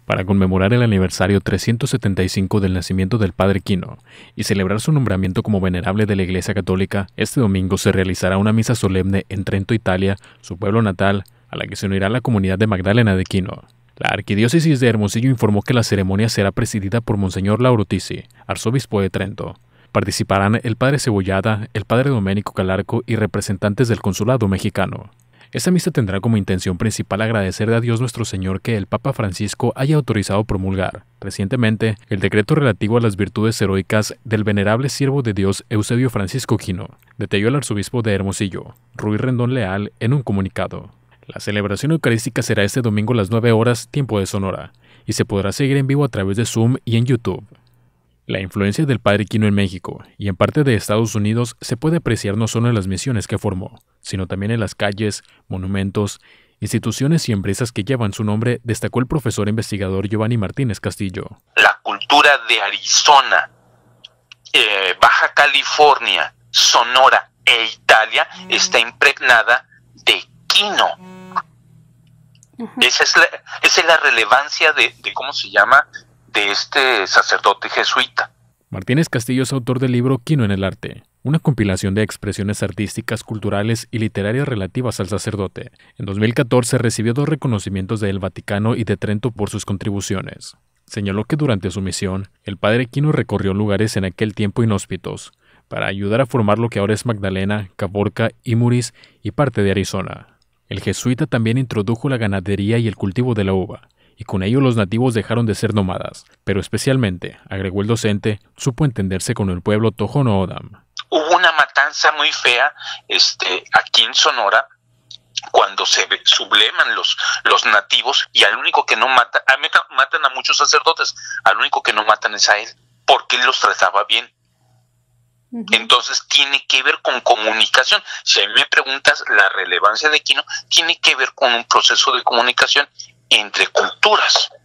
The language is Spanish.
Para conmemorar el aniversario 375 del nacimiento del Padre Quino y celebrar su nombramiento como venerable de la Iglesia Católica, este domingo se realizará una misa solemne en Trento, Italia, su pueblo natal, a la que se unirá la comunidad de Magdalena de Quino. La Arquidiócesis de Hermosillo informó que la ceremonia será presidida por Monseñor Lauro Tisi, arzobispo de Trento. Participarán el Padre Cebollada, el Padre Domenico Calarco y representantes del Consulado mexicano. Esta misa tendrá como intención principal agradecerle a Dios nuestro Señor que el Papa Francisco haya autorizado promulgar, recientemente, el decreto relativo a las virtudes heroicas del venerable siervo de Dios Eusebio Francisco Quino, detalló el arzobispo de Hermosillo, Ruy Rendón Leal, en un comunicado. La celebración eucarística será este domingo a las 9 horas, tiempo de Sonora, y se podrá seguir en vivo a través de Zoom y en YouTube. La influencia del Padre Quino en México y en parte de Estados Unidos se puede apreciar no solo en las misiones que formó, sino también en las calles, monumentos, instituciones y empresas que llevan su nombre, destacó el profesor investigador Giovanni Martínez Castillo. La cultura de Arizona, Baja California, Sonora e Italia está impregnada de Quino. Esa es la relevancia de ¿cómo se llama?, de este sacerdote jesuita. Martínez Castillo es autor del libro Quino en el arte, una compilación de expresiones artísticas, culturales y literarias relativas al sacerdote. En 2014 recibió 2 reconocimientos del Vaticano y de Trento por sus contribuciones. Señaló que durante su misión, el Padre Quino recorrió lugares en aquel tiempo inhóspitos, para ayudar a formar lo que ahora es Magdalena, Caborca, Imuris y parte de Arizona. El jesuita también introdujo la ganadería y el cultivo de la uva, y con ello los nativos dejaron de ser nómadas, pero especialmente, agregó el docente, supo entenderse con el pueblo Tohono O'odham. Hubo una matanza muy fea aquí en Sonora, cuando se subleman los nativos, y al único que no matan a muchos sacerdotes, al único que no matan es a él, porque él los trataba bien. Entonces tiene que ver con comunicación. Si a mí me preguntas la relevancia de Quino, tiene que ver con un proceso de comunicación entre culturas.